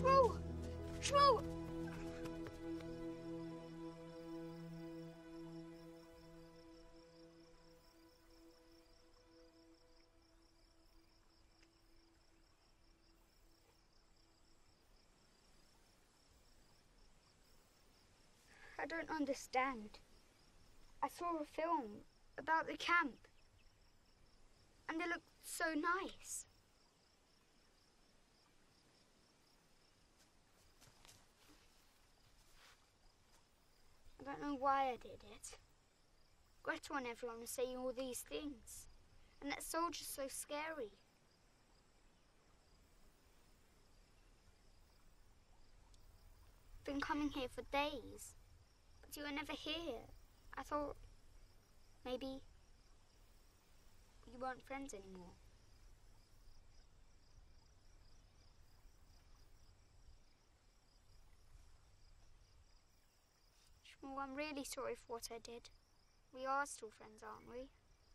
Shmuel! Shmuel! I don't understand. I saw a film about the camp, and it looked so nice. I don't know why I did it. Greta and everyone are saying all these things, and that soldier's so scary. I've been coming here for days, but you were never here. I thought maybe you weren't friends anymore. Shmuel, I'm really sorry for what I did. We are still friends, aren't we?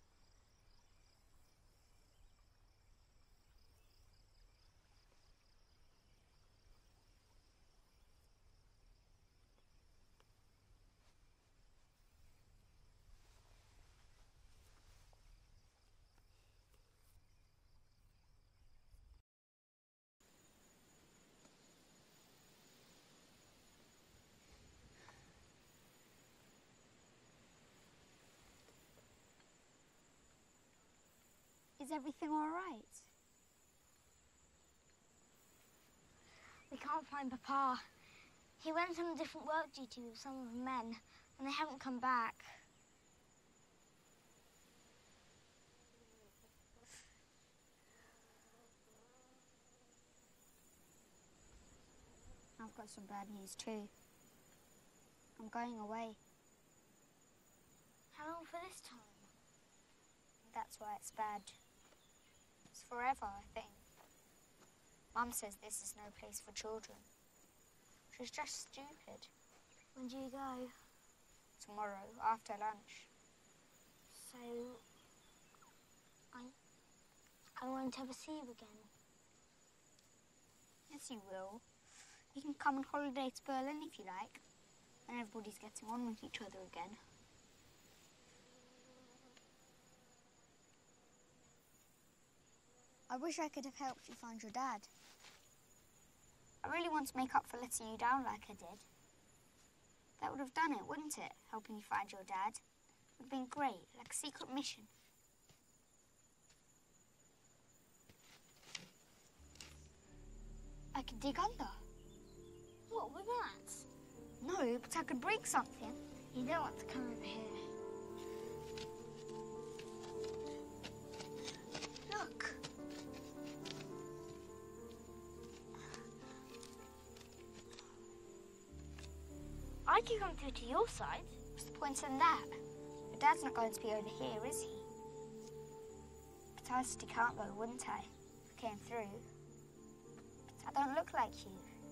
Is everything all right? We can't find Papa. He went on a different work duty with some of the men, and they haven't come back. I've got some bad news too. I'm going away. How long for this time? That's why it's bad. It's forever, I think. Mum says this is no place for children. She's just stupid. When do you go? Tomorrow, after lunch. So, I won't ever see you again. Yes, you will. You can come on holiday to Berlin if you like. And everybody's getting on with each other again. I wish I could have helped you find your dad. I really want to make up for letting you down like I did. That would have done it, wouldn't it? Helping you find your dad. It would have been great, like a secret mission. I could dig under. What, with that? No, but I could break something. You don't want to come over here. Look. I could come through to your side. What's the point in that? Your dad's not going to be over here, is he? But I'd stick out though, wouldn't I? If I came through. But I don't look like you.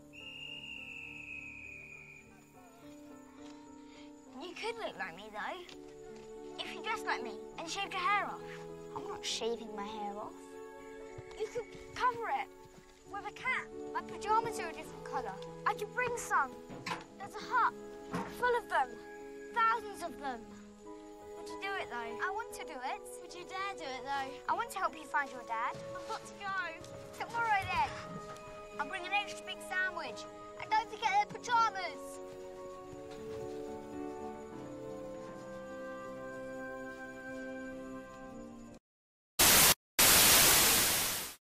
You could look like me, though. If you dressed like me and shaved your hair off. I'm not shaving my hair off. You could cover it with a cap. My pajamas are a different colour. I could bring some. There's a hut full of them. Thousands of them. Would you do it, though? I want to do it. Would you dare do it, though? I want to help you find your dad. I've got to go. Tomorrow, then. I'll bring an extra big sandwich. And don't forget the pajamas.